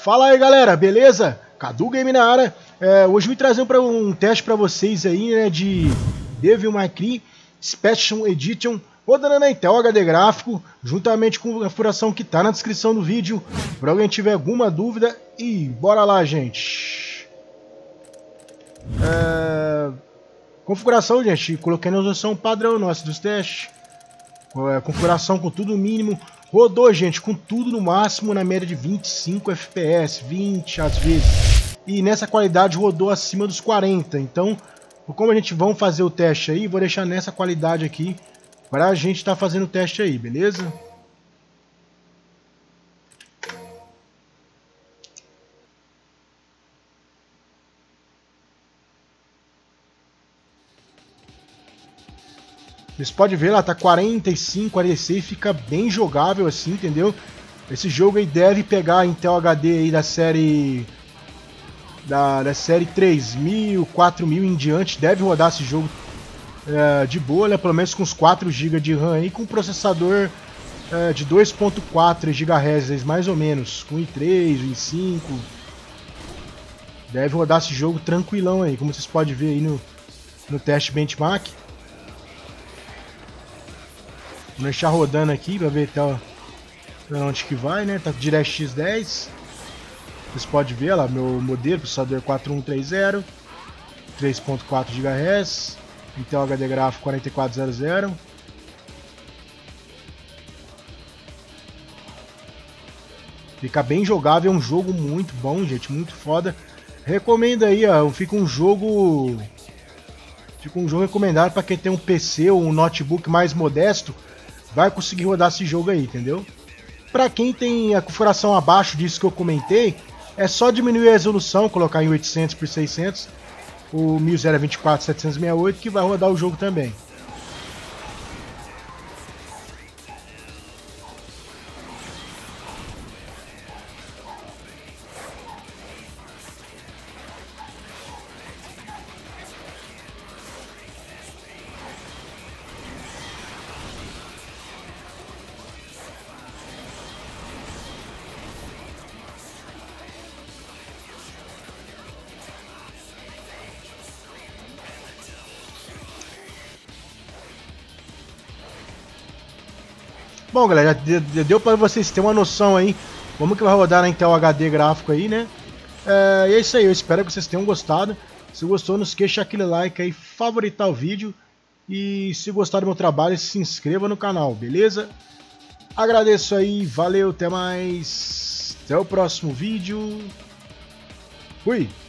Fala aí, galera, beleza? Cadu Game na área. Hoje eu vim trazer um teste para vocês aí, né, de Devil May Cry Special Edition, rodando na Intel HD gráfico, juntamente com a configuração que tá na descrição do vídeo, para alguém tiver alguma dúvida. E bora lá, gente. Configuração, gente, coloquei na resolução padrão nossa dos testes. Configuração com tudo mínimo. Rodou, gente, com tudo no máximo, na média de 25 FPS, 20 às vezes. E nessa qualidade rodou acima dos 40. Então, como a gente vai fazer o teste aí, vou deixar nessa qualidade aqui para a gente estar fazendo o teste aí, beleza? Vocês podem ver lá, tá 45, 46, fica bem jogável assim, entendeu? Esse jogo aí deve pegar a Intel HD aí da série da série 3000, 4000 em diante, deve rodar esse jogo de boa, né? Pelo menos com uns 4 GB de RAM aí, com um processador de 2.4 GHz, mais ou menos, com i3, i5. Deve rodar esse jogo tranquilão aí, como vocês podem ver aí no teste benchmark. Vou deixar rodando aqui para ver até onde que vai, né? Tá com DirectX 10. Vocês podem ver lá, meu modelo, processador 4130, 3.4 GHz, Intel HD gráfico 4400. Fica bem jogável, é um jogo muito bom, gente, muito foda. Recomendo aí, ó, fica um jogo recomendado para quem tem um PC ou um notebook mais modesto. Vai conseguir rodar esse jogo aí, entendeu? Para quem tem a configuração abaixo disso que eu comentei, é só diminuir a resolução, colocar em 800 por 600, o 1024 768, que vai rodar o jogo também. Bom, galera, já deu para vocês terem uma noção aí como que vai rodar na Intel HD gráfico aí, né? E é isso aí, eu espero que vocês tenham gostado. Se gostou, não esqueça de deixar aquele like aí, favoritar o vídeo. E se gostar do meu trabalho, se inscreva no canal, beleza? Agradeço aí, valeu, até mais. Até o próximo vídeo. Fui!